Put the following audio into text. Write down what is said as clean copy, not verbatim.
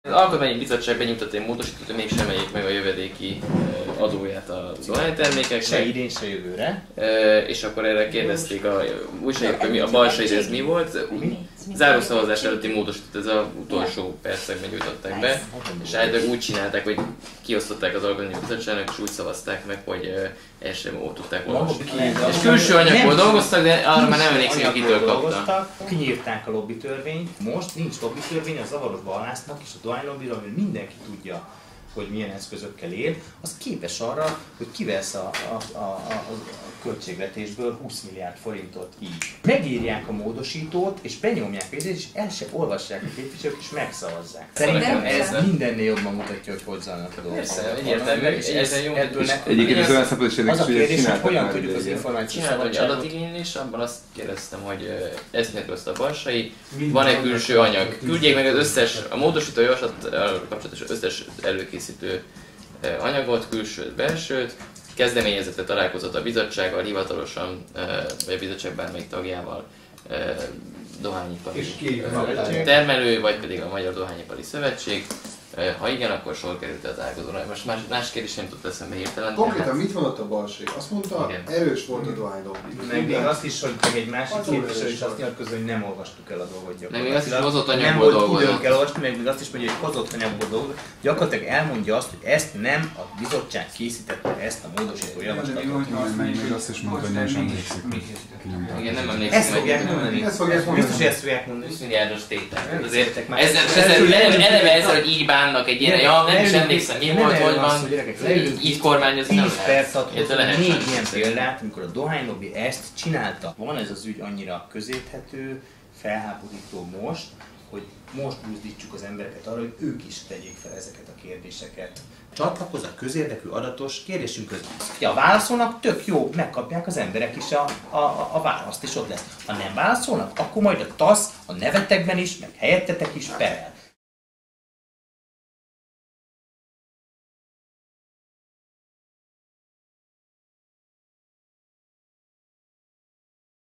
Az alkotmányi bizottság benyújtott egy módosítót, hogy mégsem emeljék meg a jövedéki adóját a dohánytermékeknek. Se idén, se jövőre. És akkor erre kérdezték a újságírók, hogy a balsai ez mi volt. Zárószavazás előtti módosítót, ez az utolsó percekben nyújtották be. És általában úgy csinálták, hogy kiosztották az alkotmányi bizottságnak, és úgy szavazták meg, hogy el sem tudták olvasni. És külső anyagból dolgoztak, de arra már nem emlékszem, hogy kitől kapta. Kinyírták a lobbytörvényt, most nincs lobbytörvény, a zavaros ballásznak és a dohánylobbyra, hogy mindenki tudja, hogy milyen eszközökkel él, az képes arra, hogy kivesz a költségvetésből 20 milliárd forintot így. Megírják a módosítót, és benyomják pénzét, és el sem olvassák a képviselők, és megszavazzák. Szerintem ez mindennél jobban mutatja, hogy zajlanak a dolgok. Persze, egyértelműen. Egyébként ez olyan szempontból is az a kérdés, hogy hogyan már tudjuk az információt Csináltam egy adatigénylést, abban azt kérdeztem, hogy ezt nyilatkozta a balsai, van-e külső anyag? Küldjék meg az összes, a módosító javaslattal kapcsolatos összes előkészítő anyagot, külsőt, belsőt, kezdeményezette találkozott a bizottsággal, hivatalosan, vagy a bizottság bármelyik tagjával, dohányipari termelő, vagy pedig a Magyar Dohányipari Szövetség. Ha igen, akkor sor került a találkozóra. Most más kérdés nem tudta eszembe hirtelen. Konkrétan mit mondott a balség? Azt mondta, igen, erős volt a dohánylobby. Meg még azt is, hogy egy másik képviselő is azt nyilatkozza, hogy nem olvastuk el a dolgot Meg még azt is hozott anyagból nem volt dolgozott. időnk elolvasni, meg még azt is mondja, hogy hozott anyagból dolgozott. Gyakorlatilag elmondja azt, hogy ezt nem a bizottság készítette, ezt a módosító javaslatot. Még azt is mondta, hogy nem is emlékszik. Igen, nem emlékszem. Ezt fogják mondani. Biztos, hogy ezt fogják mondani. 20 milliárdos tétel. Azért eleve ezzel, hogy így bánnak egy ilyen, ja, nem is emlékszem, mi volt, hogy van, így kormányozni nem 10 perc alatt lehet. 4 ilyen példát, amikor a dohánylobby ezt csinálta. Van ez az ügy annyira közérthető, felháborító most, hogy most buzdítsuk az embereket arra, hogy ők is tegyék fel ezeket a kérdéseket. Csatlakozz a közérdekű adatos kérdésünkhöz. Ha válaszolnak, tök jó, megkapják az emberek is a választ, és ott lesz. Ha nem válaszolnak, akkor majd a TASZ a nevetekben is, meg helyettetek is perel.